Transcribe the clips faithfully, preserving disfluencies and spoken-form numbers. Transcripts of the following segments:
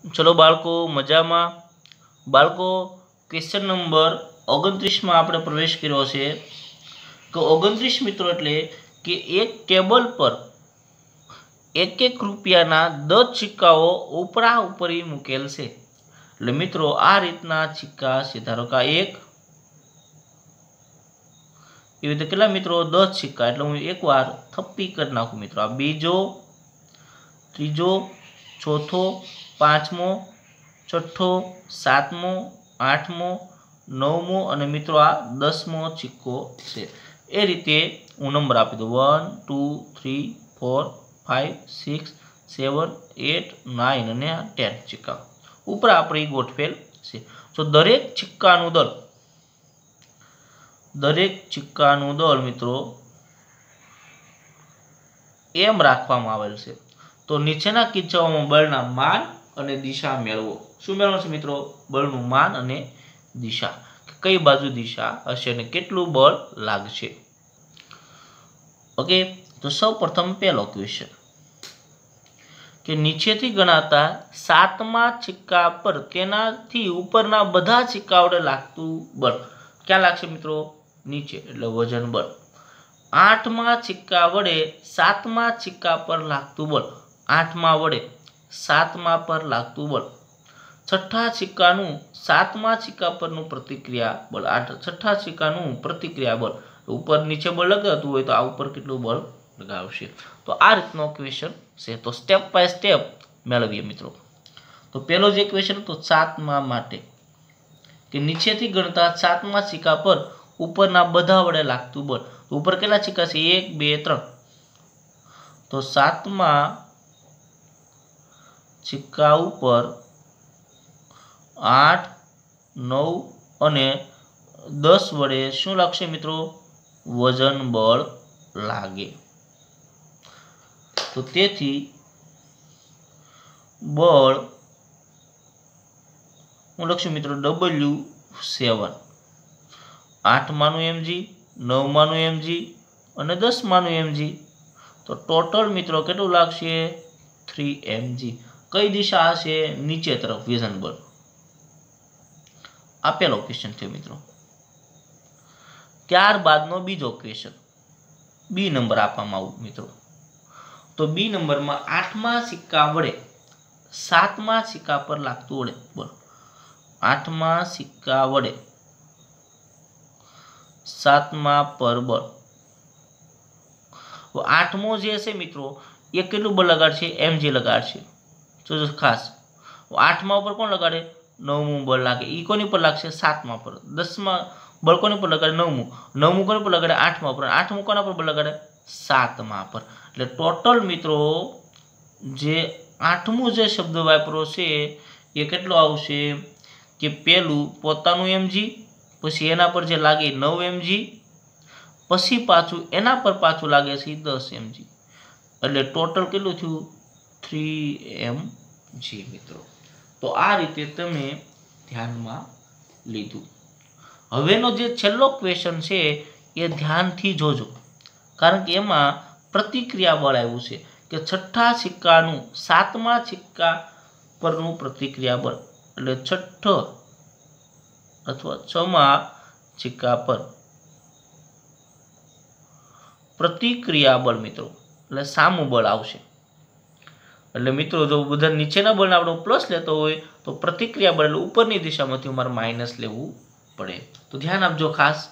चलो बाळको मजामां। बाळको question number ओगणत्रीस में आपणे प्रवेश कर्यो छे। तो ओगणत्रीस मित्रों एटले कि एक टेबल पर एक एक रूपियाना दस सिक्काओ उपरा उपरी मूकेल छे। એટલે મિત્રો આ રીતના સિક્કા છે। ધારો કે એક એવી રીતે કેટલા મિત્રો દસ સિક્કા, એટલે હું એકવાર થપ્પી કરી નાખું મિત્રો। આ બીજો, ત્રીજો, ચોથો, પાંચમો, छठो, सातमो, आठमो, नवमो और मित्रों आ दसमो सिक्को है। ए रीते हूँ नंबर आपी दूँ one two three four five six seven eight nine और टेन सिक्का ऊपर अपनी गोठवेल है। तो दरेक सिक्कानु दल दरेक सिक्कानु दल मित्रों एम राखवामां आवेल छे। तो नीचेना किस्साओमां बळना मान अने दिशा मेळवो। शुं मेळवशे मित्रों? बळनुं मान अने दिशा, कई बाजू दिशा हशे अने केटलुं बळ लागशे। ओके, तो सौ प्रथम पहलो क्वेश्चन कि नीचेथी गणाता सातमा सिक्का पर तेनाथी उपरना बधा सिक्का वडे लागतुं बळ क्या लागशे मित्रों? नीचे एटले वजन बळ। आठमा सिक्का वडे सातमा सिक्का पर लागतुं बळ, आठमा वडे सातमा पर लागतुं बळ। छठा सिक्कानुं सातमा सिक्का परनुं प्रतिक्रिया बळ, आठ छठा सिक्कानुं प्रतिक्रिया बळ। ऊपर नीचे बळ लगावतुं होय तो आ ऊपर केटलुं बळ लगावशे। तो आ रीतनो क्वेश्चन छे। तो स्टेप बाय स्टेप मेळवीए मित्रों। तो पहलो जे क्वेश्चन तो सातमा माटे कि नीचेथी गणता सातमा सिक्का पर उपरना बधा वडे लागतुं बळ। ऊपर केटला सिक्का छे? एक बे त्रण। तो सातमा सिक्का ऊपर आठ नौ अने दस वडे शुं लागशे मित्रों? वजन बळ लागे। तो तेथी बळ हुं लखशुं मित्रों डबल्यू सेवन। आठ मानु एम जी, नौ मानु एम जी और दस मानु एम जी। तो टोटल मित्रों केटलुं लागशे? Three M G. कई दिशा हशे? नीचे तरफ वजन बळ। आ पहलो क्वेश्चन थयो मित्रों। त्यारबादनो बीजो क्वेश्चन बी नंबर आपवामां आव्यो मित्रों। तो बी नंबर में आठमा सिक्का वडे सातमा सिक्का पर लागतुं वडे बळ। आठमा सिक्का वडे सातमा पर बळ। आठमो जे छे मित्रों ए केटलुं बळ लगाडशे? M G लगाडशे। तो खास आठमा पर कोण लगाडे? नवमु बळ लागे। ई कोनी पर लागशे? सातमा पर। दसमा बळ कोनी पर लगाडे? नवमु। नवमु कोनी पर लगाडे? आठमा पर। आठमु कोना पर बळ लगाडे? सातमा पर। એટલે ટોટલ મિત્રો જે આઠમું જે શબ્દ વાપરો છે એ કેટલો આવશે કે પેલું પોતાનું એમજી, પછી એના પર જે લાગે નવ એમજી, પછી પાછું એના પર પાછું લાગે છે દસ એમજી, એટલે ટોટલ કેટલું થયું? થ્રી એમજી મિત્રો। તો આ રીતે તમે ધ્યાનમાં લીધું। હવેનો જે છેલ્લો ક્વેશ્ચન છે એ ધ્યાનથી જોજો, કારણ કે એમાં प्रतिक्रिया बळ आव्युं छे कि छठा सिक्कानुं सातमा सिक्का परनुं प्रतिक्रिया बळ, एटले छठ्ठो अथवा छमा सिक्का पर प्रतिक्रिया बळ मित्रों एटले सामु बळ आवशे। एटले मित्रों जो बधा नीचेना बळने आपणे प्लस लेतो होय तो प्रतिक्रिया बळ एटले उपरनी दिशामांथी अमारे माइनस लेवुं पड़े। तो ध्यान आपजो खास।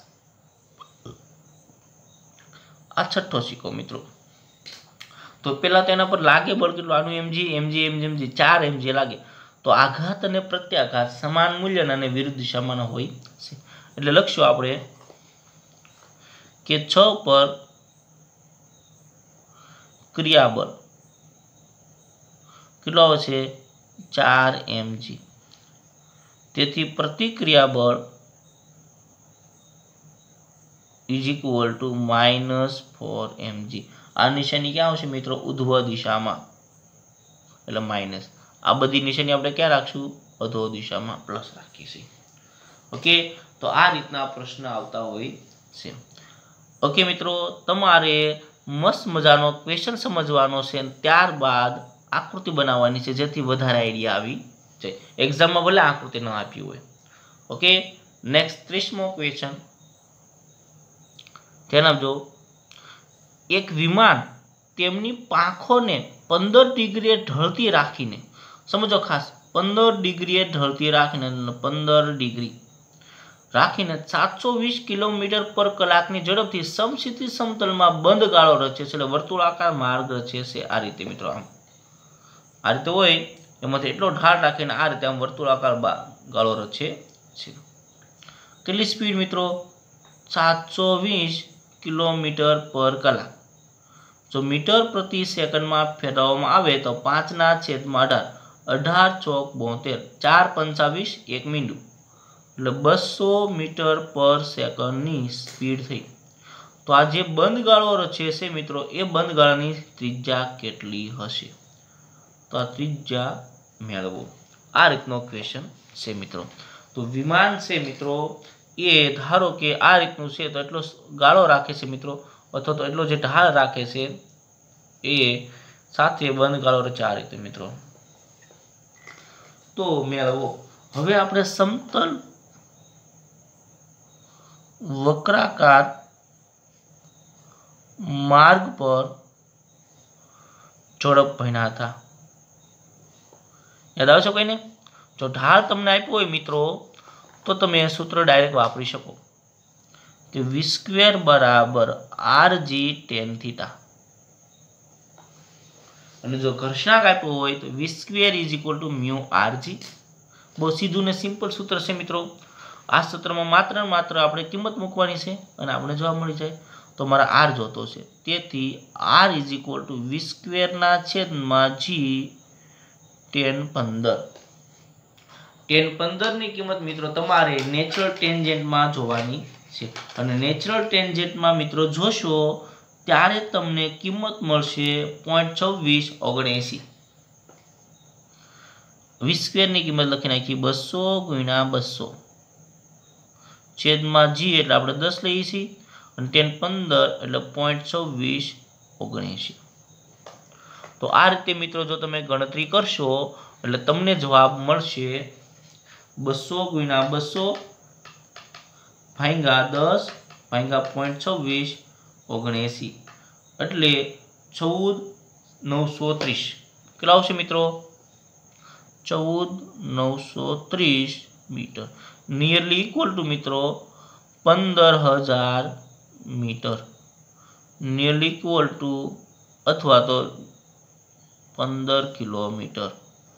आ छठो सिक्को मित्रों। तो पहला तो एना पर लागे बळ केटलुं? आनुं एमजी एमजी एमजी एमजी चार एमजी लागे। तो आघात अने प्रत्याघात समान मूल्यना अने विरुद्ध दिशामांना होय छे। एटले लखशुं आपणे के छ पर क्रियाबळ केटलुं आवे छे? चार एमजी। तेथी प्रतिक्रिया बळ is equal to minus four M G. आ निशानी क्या आवशे मित्रों? उध्व दिशा में, एटले माइनस। आ बधी निशानी आपणे क्या राखशुं? अधो दिशा में प्लस राखीशुं। ओके, तो आ रीतना प्रश्न आवता होय छे। ओके मित्रों, तमारे मस्त मजानो क्वेश्चन समझवानो छे, त्यारबाद आकृति बनाववानी छे जेथी वधारे आइडिया आवी જાય। એક્ઝામમાં ભલે આકૃતિ ન આપી હોય। ઓકે, નેક્સ્ટ ત્રીસમો ક્વેશ્ચન ધ્યાન આપજો। એક વિમાન તેમની પાંખોને પંદર ડિગ્રીએ ઢળતી રાખીને, સમજો ખાસ, પંદર ડિગ્રીએ ઢળતી રાખીને પંદર ડિગ્રી રાખીને સાતસો વીસ કિલોમીટર પર કલાકની ઝડપથી સમક્ષિતિજ સમતલમાં બંધ ગાળો રચે છે, એટલે વર્તુળાકાર માર્ગ રચે છે। આ રીતે મિત્રો, આમ આ રીતે હોય એમાંથી એટલો ઢાળ રાખીને આ રીતે આમ વર્તુળાકાર ગાળો રચે છે। કેટલી સ્પીડ મિત્રો? સાતસો વીસ કિલોમીટર પર કલાક। જો મીટર પ્રતિ સેકન્ડમાં ફેરવવામાં આવે તો પાંચના છેદમાં અઢાર, અઢાર ચોક બોતેર, ચાર પંચાવીસ, એક મીંડું, એટલે બસો મીટર પર સેકન્ડની સ્પીડ થઈ। તો આ જે બંધ ગાળો રચે છે મિત્રો, એ બંધ ગાળાની ત્રિજ્યા કેટલી હશે? તો આ ત્રિજ્યા મેળવો। આ રીતનો ક્વેશ્ચન છે મિત્રો। તો વિમાન છે મિત્રો એ ધારો કે આ રીતનું છે તો એટલો ગાળો રાખે છે મિત્રો, અથવા તો એટલો જે ઢાળ રાખે છે એ સાથે બંધ ગાળો રચે આ રીતે મિત્રો। તો મેળવો। હવે આપણે સમતલ વક્રાકાર માર્ગ પર ઝડપ ભણ્યા હતા, યાદ આવે છે કોઈને? જો ઢાળ તમને આપ્યો હોય મિત્રો તો તમે સૂત્ર ડાયરેક્ટ વાપરી શકો કે વી સ્ક્વેર બરાબર આર જી ટેન થીટા, અને જો ઘર્ષણાંક આપ્યો હોય તો V square is equal to mu R G. બહુ સીધું ને સિમ્પલ સૂત્ર છે મિત્રો। આ સૂત્રમાં માત્ર ને માત્ર આપણે કિંમત મૂકવાની છે અને આપણે જવાબ મળી જાય। તો મારા આર જોતો છે, તેથી R is equal to V સ્ક્વેરના છેદમાં જી ટેન પંદર। ટેન પંદરની કિંમત મિત્રો તમારે નેચરલ ટેન્જેન્ટમાં જોવાની છે, અને નેચરલ ટેન્જેન્ટમાં મિત્રો જોશો ત્યારે તમને કિંમત મળશે પોઈન્ટ છવ્વીસ ઓગણએંસી। વી સ્ક્વેરની કિંમત લખી નાખી બસો ગુણ્યા બસો છેદમાં જી એટલે આપણે દસ લઈએ છીએ, અને ટેન પંદર એટલે પોઈન્ટ છવ્વીસ ઓગણએંસી। તો આ રીતે મિત્રો જો તમે ગણતરી કરશો એટલે તમને જવાબ મળશે બસો ગુણ્યા બસો ભાંગ્યા દસ ભાંગ્યા પોઈન્ટ છવ્વીસ ઓગણએંસી, એટલે ચૌદ નવસો ત્રીસ। કેટલા આવશે મિત્રો? ચૌદ નવસો ત્રીસ મીટર, નિયરલી ઇક્વલ ટુ મિત્રો પંદર હજાર મીટર, નિયરલી ઇક્વલ ટુ અથવા તો પંદર કિલોમીટર।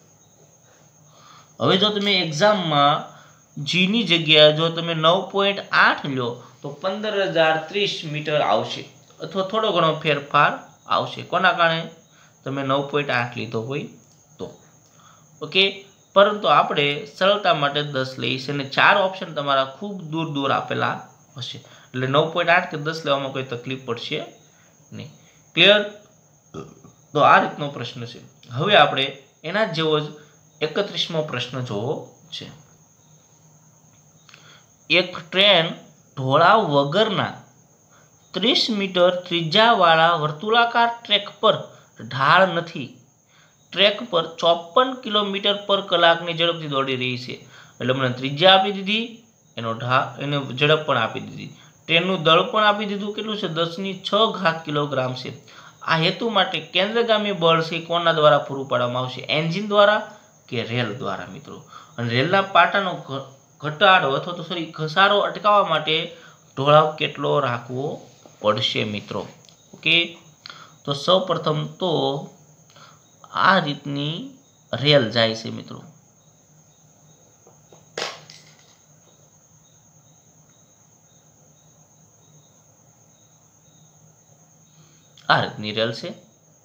હવે જો તમે એક્ઝામમાં જીની જગ્યાએ જો તમે નવ પોઈન્ટ આઠ લો તો પંદર હજાર ત્રીસ મીટર આવશે, અથવા થોડો ઘણો ફેરફાર આવશે। કોના કારણે? તમે નવ પોઈન્ટ આઠ લીધો હોય તો। ઓકે, પરંતુ આપણે સરળતા માટે દસ લઈશું, અને ચાર ઓપ્શન તમારા ખૂબ દૂર દૂર આપેલા હશે, એટલે નવ પોઈન્ટ આઠ કે દસ લેવામાં કોઈ તકલીફ પડશે નહીં। ક્લિયર? તો આ રીતનો પ્રશ્ન છે। હવે આપણે એના જેવો જ એકત્રીસમો પ્રશ્ન જોવો છે। એક ટ્રેન ઢોળાવ વગરના ત્રીસ મીટર ત્રિજ્યાવાળા વર્તુળાકાર ટ્રેક પર ઢાળ નથી, ટ્રેક પર ચોપન કિલોમીટર પર કલાકની ઝડપથી દોડી રહી છે। એટલે મને ત્રિજ્યા આપી દીધી, એનો ઢાળ એને ઝડપ પણ આપી દીધી, ટ્રેનનું દળ પણ આપી દીધું, કેટલું છે? દસની છ ઘાત કિલોગ્રામ છે। આ હેતુ માટે કેન્દ્રગામી બળ છે કોના દ્વારા પૂરું પાડવામાં આવશે? એન્જિન દ્વારા કે રેલ દ્વારા મિત્રો? અને રેલના પાટાનો ઘટાડો અથવા તો સોરી ઘસારો અટકાવવા માટે ઢોળાવ કેટલો રાખવો પડશે મિત્રો? ઓકે, તો સૌ પ્રથમ તો આ રીતની રેલ જાય છે મિત્રો, આ રીતની રેલ છે।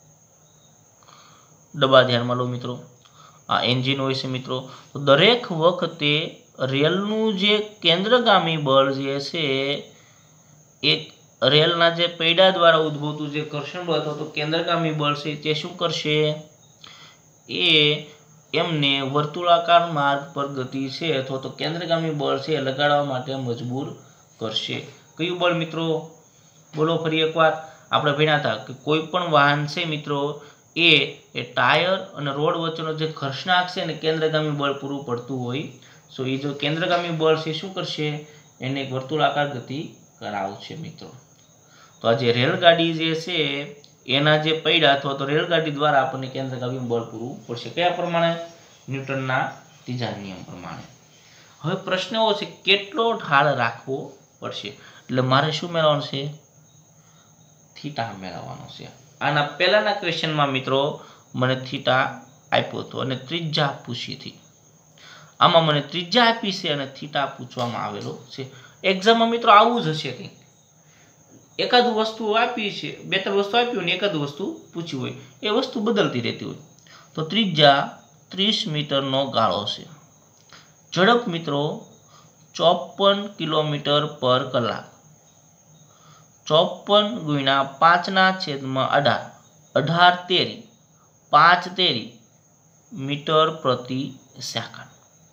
ડબ્બા ધ્યાનમાં લો મિત્રો, આ એન્જિન હોય છે મિત્રો। તો દરેક વખતે રેલનું જે કેન્દ્રગામી બળ જે છે એ રેલના જે પૈડા દ્વારા ઉદ્ભવતું જે ઘર્ષણ બળ અથવા તો કેન્દ્રગામી બળ છે તે શું કરશે? એ એમને વર્તુળાકાર માર્ગ પર ગતિ છે અથવા તો કેન્દ્રગામી બળ છે લગાડવા માટે મજબૂર કરશે। કયું બળ મિત્રો? બોલો ફરી એકવાર। આપણે ભણ્યા હતા કે કોઈ પણ વાહન છે મિત્રો એ એ ટાયર અને રોડ વચ્ચેનો જે ઘર્ષણાંક છે ને કેન્દ્રગામી બળ પૂરું પડતું હોય સો એ જો કેન્દ્રગામી બળ છે શું કરશે એને એક વર્તુળાકાર ગતિ કરાવશે મિત્રો। તો આ જે રેલગાડી જે છે એના જે પૈડા અથવા તો રેલગાડી દ્વારા આપણને કેન્દ્રગામી બળ પૂરું પડશે કયા પ્રમાણે ન્યૂટનના ત્રીજા નિયમ પ્રમાણે। હવે પ્રશ્ન એવો છે કેટલો ઢાળ રાખવો પડશે એટલે મારે શું મેળવવાનું છે થીટા મેળવવાનો છે। આના પહેલાના ક્વેશ્ચનમાં મિત્રો મને થીટા આપ્યો હતો અને ત્રિજ્યા પૂછી હતી આમાં મને ત્રિજ્યા આપી છે અને થીટા પૂછવામાં આવેલો છે। એક્ઝામમાં મિત્રો આવું જ હશે કંઈક એકાદુ વસ્તુ આપી છે બે ત્રણ વસ્તુ આપી હોય ને એકાદુ વસ્તુ પૂછી હોય એ વસ્તુ બદલતી રહેતી હોય। તો ત્રિજ્યા ત્રીસ મીટરનો ગાળો છે ઝડપ મિત્રો ચોપન કિલોમીટર પર કલાક ચોપન ગુણ્યા પાંચના છેદમાં અઢાર અઢાર તેરી પાંચ તેરી મીટર પ્રતિ સેકન્ડ।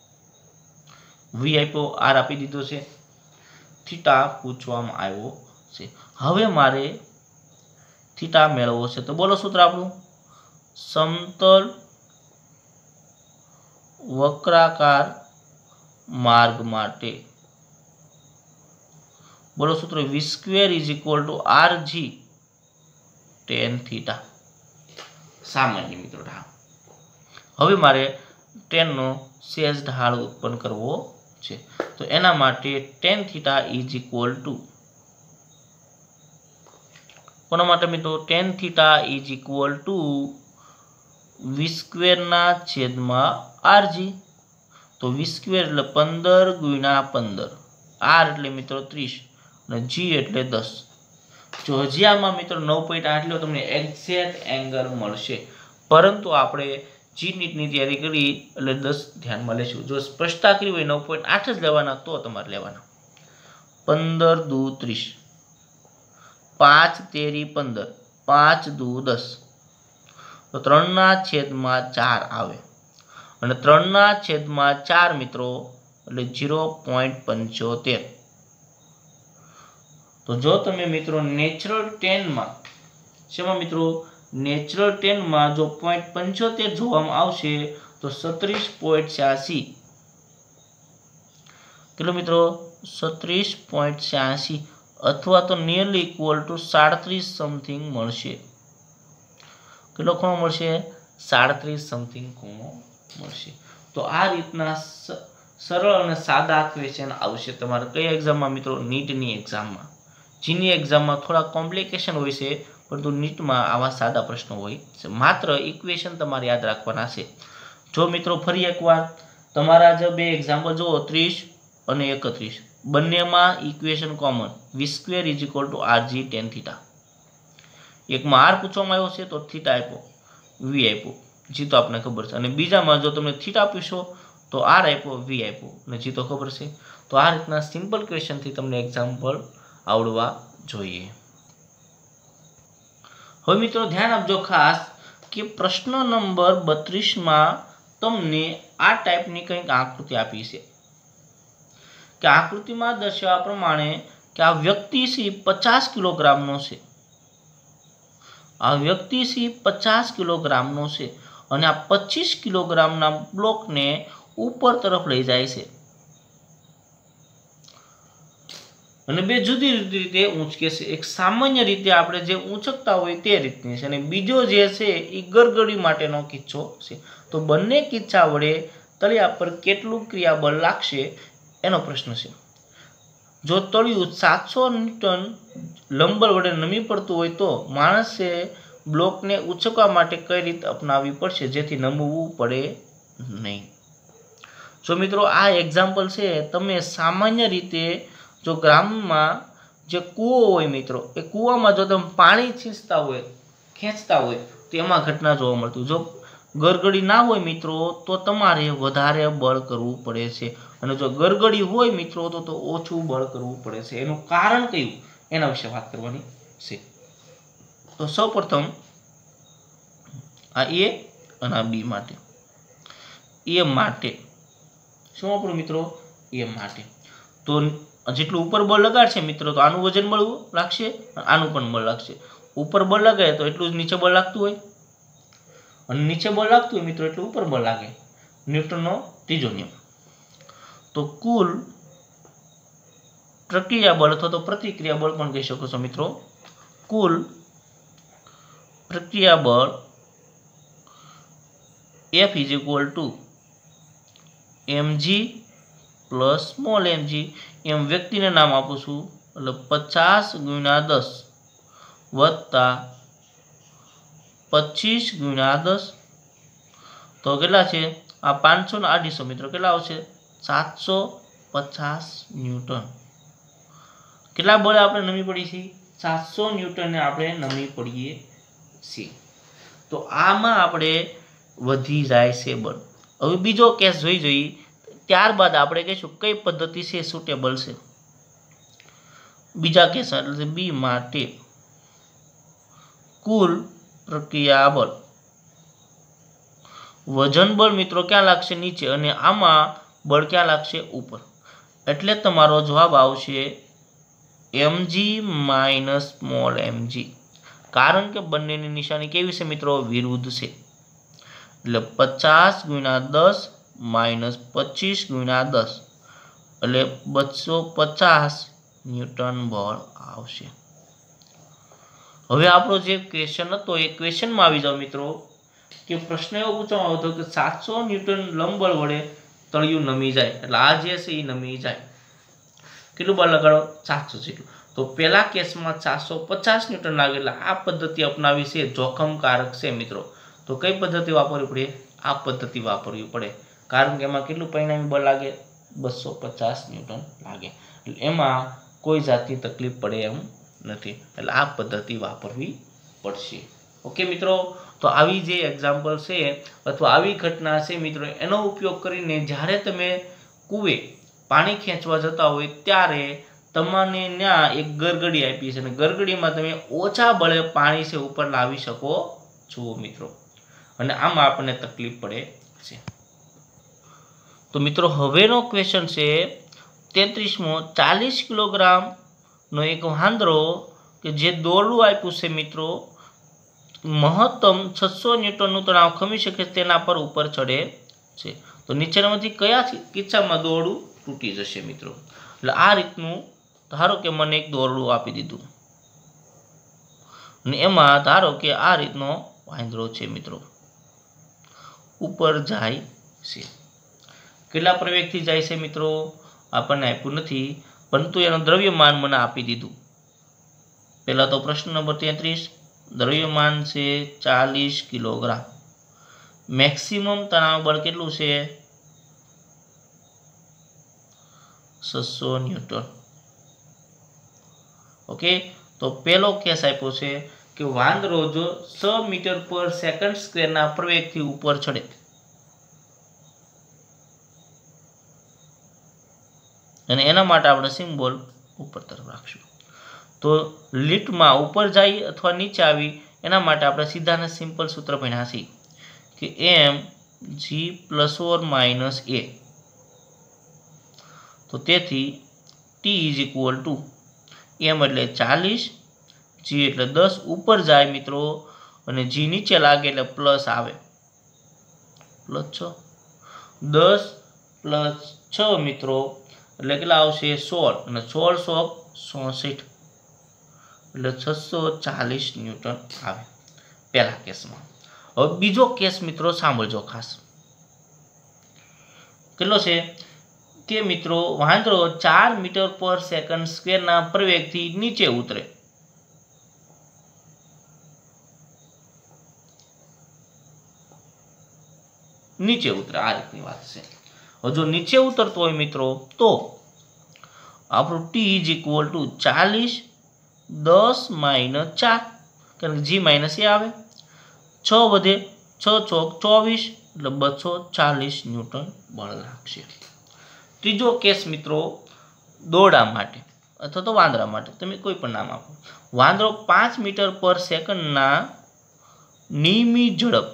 વી આપ્યો આર આપી દીધો છે થીટા પૂછવામાં આવ્યો છે। હવે મારે થીટા મેળવવો છે તો બોલો સૂત્ર આપણું સમતલ વક્રાકાર માર્ગ માટે બોલો સૂત્ર V square is equal to R G tan theta સામાન્ય મિત્રો ઢાળ। હવે મારે ટેનનો સેજ ઢાળ ઉત્પન્ન કરવો છે તો એના માટે tan theta is equal to કોના માટે મિત્રો tan theta is equal to V સ્ક્વેરના છેદમાં આર જી તો વી સ્ક્વેર એટલે પંદર ગુણ્યા પંદર આર એટલે મિત્રો ત્રીસ અને જી એટલે દસ। જો હજી આમાં મિત્રો નવ પોઈન્ટ આઠ લો તમને એક્ઝેક્ટ એંગલ મળશે પરંતુ આપણે જી નીટની તૈયારી કરી એટલે દસ ધ્યાનમાં લેશું। જો સ્પષ્ટતા કરી હોય નવ પોઈન્ટ આઠ જ લેવાના તો તમારે લેવાના પંદર દુ ત્રીસ પાંચ તેરી પંદર પાંચ દુ દસ તો ત્રણના છેદમાં ચાર આવે અને ત્રણના છેદમાં ચાર મિત્રો એટલે ઝીરો પોઈન્ટ પંચોતેર। તો જો તમે મિત્રો નેચરલ ટેનમાં શેમાં મિત્રો નેચરલ ટેનમાં જો પોઈન્ટ પંચોતેર જોવામાં આવશે તો સત્રીસ પોઈન્ટ છ્યાસી કેટલો મિત્રો સત્રીસ પોઈન્ટ છ્યાસી અથવા તો નિયરલી ઇક્વલ ટુ સાડત્રીસ સમથિંગ મળશે। કેટલો ખૂણો મળશે સાડત્રીસ સમથિંગ ખૂણો મળશે। તો આ રીતના સરળ અને સાદા ક્વેશ્ચન આવશે તમારે કઈ એક્ઝામમાં મિત્રો નીટની એક્ઝામમાં જીની એક્ઝામમાં થોડા કોમ્પ્લિકેશન હોય છે પરંતુ નીટમાં આવા સાદા પ્રશ્નો હોય છે માત્ર ઇક્વેશન તમારે યાદ રાખવાના છે। જો મિત્રો ફરી એકવાર તમારા જે બે એક્ઝામ્પલ જુઓ ત્રીસ અને એકત્રીસ બંનેમાં equation common V square is equal to R G tan theta એકમાં આર પૂછવામાં આવ્યો છે તો થીટા આપ્યો વી આપ્યો જી તો આપણને ખબર છે અને બીજામાં જો તમે થીટા પૂછો તો આર આપ્યો વી આપ્યો અને જી તો ખબર છે। તો આ રીતના સિમ્પલ ક્વેશ્ચનથી તમને એક્ઝામ્પલ આવડવા જોઈએ। હવે મિત્રો ધ્યાન આપજો ખાસ કે પ્રશ્ન નંબર બત્રીસમાં તમને આ ટાઈપની કંઈક આકૃતિ આપી છે કે આકૃતિમાં દર્શાવ્યા પ્રમાણે કે આ વ્યક્તિ સી પચાસ કિલોગ્રામનો છે આ વ્યક્તિ સી પચાસ કિલોગ્રામનો છે અને આ પચીસ કિલોગ્રામના બ્લોકને ઉપર તરફ લઈ જાય છે અને બે જુદી જુદી રીતે ઊંચકે છે। એક સામાન્ય રીતે આપણે જે ઊંચકતા હોય તે રીતની છે અને બીજો જે છે એ ગરગડી માટેનો કિસ્સો છે। તો બંને કિસ્સા વડે તળિયા પર કેટલું ક્રિયાબળ લાગશે એનો પ્રશ્ન છે। જો તળિયું સાતસો ન્યૂટન લંબર વડે નમી પડતું હોય તો માણસે બ્લોકને ઉંચકવા માટે કઈ રીત અપનાવવી પડશે જેથી નમવું પડે નહીં। જો મિત્રો આ એક્ઝામ્પલ છે તમે સામાન્ય રીતે જો ગ્રામમાં જે કૂવો હોય મિત્રો એ કૂવામાં જો તમે પાણી છીંચતા હોય ખેંચતા હોય તો એમાં ઘટના જોવા મળતી જો ગરગડી ના હોય મિત્રો તો તમારે વધારે બળ કરવું પડે છે અને જો ગરગડી હોય મિત્રો તો તો ઓછું બળ કરવું પડે છે। એનું કારણ કયું એના વિશે વાત કરવાની છે। તો સૌપ્રથમ આ એ અને આ બી માટે એ માટે શું આપણું મિત્રો એ માટે તો જેટલું ઉપર બળ લગાડશે મિત્રો તો આનું વજન બળ લાગશે આનું પણ બળ લાગશે। ઉપર બળ લગાડે તો એટલું જ નીચે બળ લાગતું હોય અને નીચે બળ લાગતું હોય મિત્રો એટલે ઉપર બળ લાગે, ન્યૂટનનો ત્રીજો નિયમ। તો કુલ પ્રક્રિયા બળ અથવા તો પ્રતિક્રિયા બળ પણ કહી શકો છો મિત્રો। કુલ પ્રક્રિયા બળ F is equal to mg plus small mg, એમ વ્યક્તિને નામ આપું છું એટલે પચાસ ગુણ્યા દસ વત્તા પચીસ ગુણ્યા દસ, તો કેટલા છે આ પાંચસો ને અઢીસો મિત્રો કેટલા આવશે સાતસો પચાસ ન્યૂટન। કેટલા બળ આપણે નમી પડી છે સાતસો ન્યૂટનને આપણે નમી પડીએ છીએ। તો આમાં આપણે વધી જાય છે બળ। હવે બીજો કેસ જોઈ જોઈએ, ત્યારબાદ આપણે કહીશું કઈ પદ્ધતિ છે સુટેબલ છે। બીજા કેસ એટલે બી માટે કુલ પ્રક્રિયા બળ, વજન બળ મિત્રો ક્યાં લાગશે નીચે અને આમાં બળ ક્યાં લાગશે ઉપર, એટલે તમારો જવાબ આવશે mg માઇનસ સ્મોલ mg, કારણ કે બંનેની નિશાની કેવી છે મિત્રો વિરુદ્ધ છે। એટલે પચાસ ગુણ્યા દસ માઇનસ પચીસ ગુણ્યા દસ એટલે બસો પચાસ ન્યૂટન બળ આવશે। હવે આપણો જે ક્વેશ્ચન હતો એ ક્વેશ્ચનમાં આવી જાઓ મિત્રો કે પ્રશ્ન એવો પૂછવામાં આવ્યો હતો કે સાતસો ન્યૂટન લંબબળ વડે તળિયું નમી જાય, એટલે આ જે છે એ નમી જાય, કેટલું બળ લગાડો સાતસો જેટલું। તો પહેલા કેસમાં ચારસો પચાસ ન્યૂટન લાગે, એટલે આ પદ્ધતિ અપનાવી છે જોખમકારક છે મિત્રો। તો કઈ પદ્ધતિ વાપરવી પડે આ પદ્ધતિ વાપરવી પડે, કારણ કે એમાં કેટલું પરિણામી બળ લાગે બસો પચાસ ન્યૂટન લાગે, એટલે એમાં કોઈ જાતની તકલીફ પડે એમ નથી, એટલે આ પદ્ધતિ વાપરવી પડશે। ઓકે મિત્રો, તો આવી જે એક્ઝામ્પલ છે અથવા આવી ઘટના છે મિત્રો એનો ઉપયોગ કરીને જ્યારે તમે કૂવે પાણી ખેંચવા જતા હોય ત્યારે તમને ત્યાં એક ગરગડી આપી છે અને ગરગડીમાં તમે ઓછા બળે પાણી છે ઉપર લાવી શકો છો મિત્રો, અને આમાં આપણને તકલીફ પડે છે। તો મિત્રો હવેનો ક્વેશ્ચન છે તેત્રીસમો, ચાલીસ કિલોગ્રામનો એક વાંદરો કે જે દોરડું આપ્યું છે મિત્રો મહત્તમ છસો ન્યૂટનનું તણાવ ખમી શકે તેના પર ઉપર ચડે છે, તો નીચેનામાંથી કયા કિસ્સામાં દોરડું તૂટી જશે મિત્રો। એટલે આ રીતનું ધારો કે મને એક દોરડું આપી દીધું અને એમાં ધારો કે આ રીતનો વાંદરો છે મિત્રો ઉપર જાય છે, કેટલા પ્રવેગથી જાય છે મિત્રો આપણને આપ્યું નથી, પરંતુ એનું દ્રવ્યમાન મને આપી દીધું। પહેલા તો પ્રશ્ન નંબર તેત્રીસ, દ્રવ્યમાન છે ચાલીસ કિલોગ્રામ, મેક્સિમમ તણાવ બળ કેટલું છે છસો ન્યૂટન। ઓકે, તો પહેલો કેસ આપ્યો છે કે વાંદરો જો છ મીટર પર સેકન્ડ સ્ક્વેરના પ્રવેગથી ઉપર ચડે, અને એના માટે આપણે સિમ્બોલ ઉપર તરફ રાખશું। તો લીટમાં ઉપર જાય અથવા નીચે આવી એના માટે આપણે સીધાને સિમ્પલ સૂત્ર ભણ્યા છીએ કે એમ G plus or minus A, તો તેથી T is equal to M એટલે ચાલીસ, જી એટલે દસ ઉપર જાય મિત્રો અને જી નીચે લાગે એટલે પ્લસ આવે પ્લસ છ, દસ પ્લસ છ મિત્રો એટલે કેટલા આવશે સોળ, અને સોળ સો ચોસઠ એટલે છસો ચાલીસ ન્યૂટન આવે પહેલા કેસમાં। હવે બીજો કેસ મિત્રો સાંભળજો ખાસ, કેટલો છે કે મિત્રો વાંદરો ચાર મીટર પર સેકન્ડ સ્ક્વેરના પ્રવેગથી નીચે ઉતરે, નીચે ઉતરે આ રીતની વાત છે। હવે જો નીચે ઉતરતો હોય મિત્રો તો આપણું ટી ઇઝ ઇક્વલ ટુ ચાલીસ દસ માઇનસ ચાર, કારણ કે જી માઇનસ એ આવે, છ વધે છ ચોક ચોવીસ એટલે બસો ચાલીસ ન્યૂટન બળ લાગશે। ત્રીજો કેસ મિત્રો દોરડા માટે અથવા તો વાંદરા માટે, તમે કોઈ પણ નામ આપો। વાંદરો પાંચ મીટર પર સેકન્ડના નિયમિત ઝડપ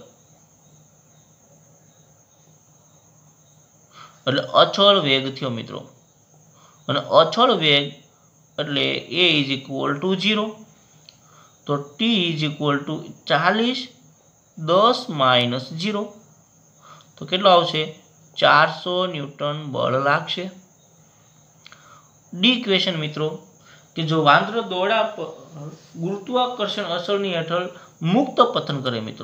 એટલે અચળ વેગ થયો મિત્રો, અને અચળ વેગ એટલે A is equal to zero, તો ટી ઇઝ ઇક્વલ ટુ ચાલીસ દસ માઇનસ જીરો તો કેટલો આવશે? ચારસો ન્યૂટન બળ લાગશે. ડી ક્વેશ્ચન મિત્રો કે જો વાંદરો દોરડા પર ગુરુત્વાકર્ષણ અસરની હેઠળ મુક્ત પતન કરે મિત્રો,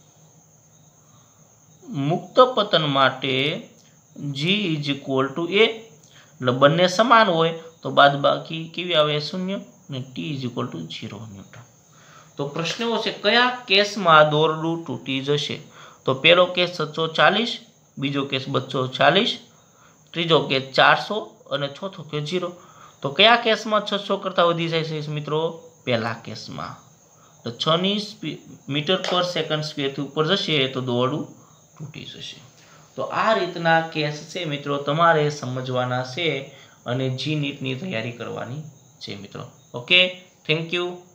મુક્ત પતન માટે G is equal to A, એટલે બંને સમાન હોય તો બાદબાકી કેવી આવે? શૂન્ય. અને T is equal to zero newton. તો પ્રશ્ન એવો છે કયા કેસમાં દોરડું તૂટી જશે? તો પહેલો કેસ છસો ચાલીસ, બીજો કેસ બસો ચાલીસ, ત્રીજો કેસ ચારસો અને ચોથો કેસ ઝીરો. તો કયા કેસમાં છસો કરતાં વધી જાય છે મિત્રો? પહેલા કેસમાં. તો છ ની મીટર પર સેકન્ડ સ્ક્વેરથી ઉપર જશે તો દોરડું તૂટી જશે. તો આ રીતના કેસ છે મિત્રો, તમારે સમજવાના છે અને જી નીટની તૈયારી કરવાની છે મિત્રો. Okay, thank you.